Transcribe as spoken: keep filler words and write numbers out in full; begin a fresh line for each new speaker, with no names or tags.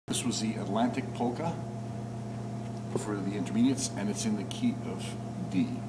This was the Atlantic Polka for the intermediates, and it's in the key of D.